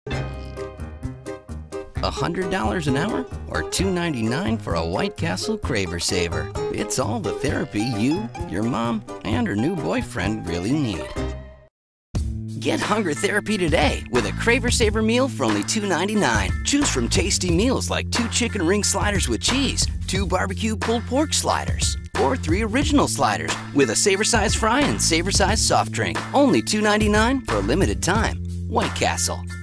$100 an hour or $2.99 for a White Castle Craver Saver. It's all the therapy you, your mom, and her new boyfriend really need. Get hunger therapy today with a Craver Saver meal for only $2.99. Choose from tasty meals like 2 chicken ring sliders with cheese, 2 barbecue pulled pork sliders, or 3 original sliders with a Saver-sized fry and Saver-sized soft drink. Only $2.99 for a limited time. White Castle.